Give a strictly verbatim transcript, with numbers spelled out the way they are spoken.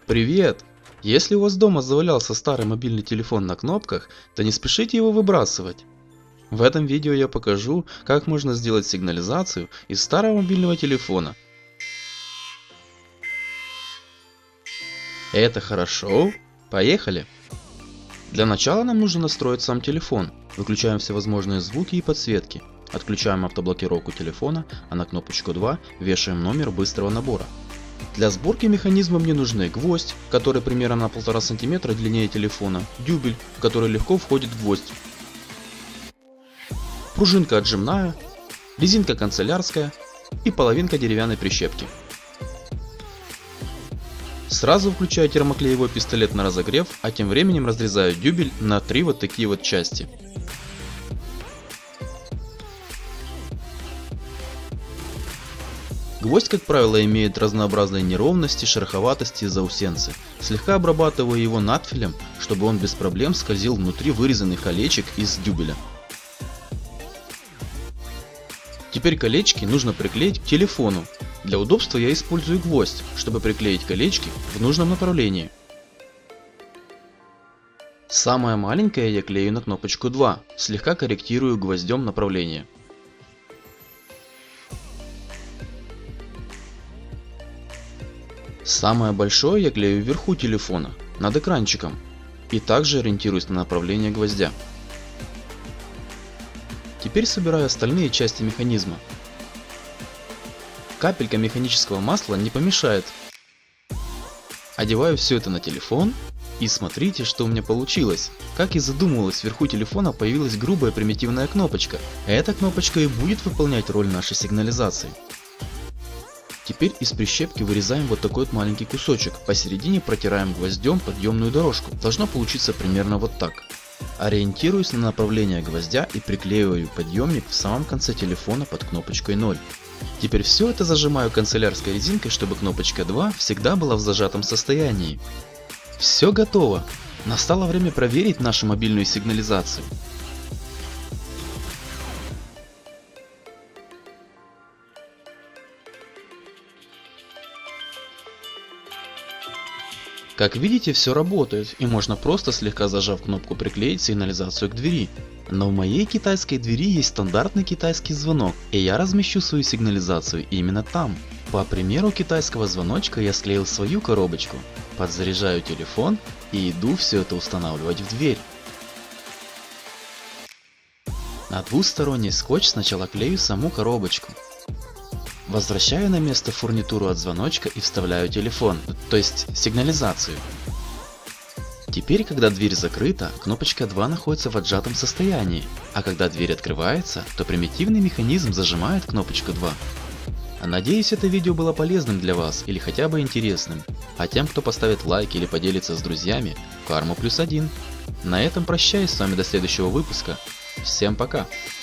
Привет! Если у вас дома завалялся старый мобильный телефон на кнопках, то не спешите его выбрасывать. В этом видео я покажу, как можно сделать сигнализацию из старого мобильного телефона. Это хорошо? Поехали! Для начала нам нужно настроить сам телефон. Выключаем всевозможные звуки и подсветки. Отключаем автоблокировку телефона, а на кнопочку два вешаем номер быстрого набора. Для сборки механизма мне нужны гвоздь, который примерно на полтора сантиметра длиннее телефона, дюбель, в который легко входит гвоздь, пружинка отжимная, резинка канцелярская и половинка деревянной прищепки. Сразу включаю термоклеевой пистолет на разогрев, а тем временем разрезаю дюбель на три вот такие вот части. Гвоздь, как правило, имеет разнообразные неровности, шероховатости и заусенцы. Слегка обрабатываю его надфилем, чтобы он без проблем скользил внутри вырезанных колечек из дюбеля. Теперь колечки нужно приклеить к телефону. Для удобства я использую гвоздь, чтобы приклеить колечки в нужном направлении. Самое маленькое я клею на кнопочку два, слегка корректирую гвоздем направление. Самое большое я клею вверху телефона, над экранчиком, и также ориентируюсь на направление гвоздя. Теперь собираю остальные части механизма. Капелька механического масла не помешает. Одеваю все это на телефон и смотрите, что у меня получилось. Как и задумывалось, вверху телефона появилась грубая примитивная кнопочка. Эта кнопочка и будет выполнять роль нашей сигнализации. Теперь из прищепки вырезаем вот такой вот маленький кусочек, посередине протираем гвоздем подъемную дорожку. Должно получиться примерно вот так. Ориентируюсь на направление гвоздя и приклеиваю подъемник в самом конце телефона под кнопочкой ноль. Теперь все это зажимаю канцелярской резинкой, чтобы кнопочка два всегда была в зажатом состоянии. Все готово. Настало время проверить нашу мобильную сигнализацию. Как видите, все работает, и можно просто слегка зажав кнопку приклеить сигнализацию к двери. Но в моей китайской двери есть стандартный китайский звонок, и я размещу свою сигнализацию именно там. По примеру китайского звоночка я склеил свою коробочку, подзаряжаю телефон и иду все это устанавливать в дверь. На двусторонний скотч сначала клею саму коробочку. Возвращаю на место фурнитуру от звоночка и вставляю телефон, то есть сигнализацию. Теперь, когда дверь закрыта, кнопочка два находится в отжатом состоянии, а когда дверь открывается, то примитивный механизм зажимает кнопочку два. Надеюсь, это видео было полезным для вас или хотя бы интересным, а тем, кто поставит лайк или поделится с друзьями, карма плюс один. На этом прощаюсь с вами до следующего выпуска. Всем пока!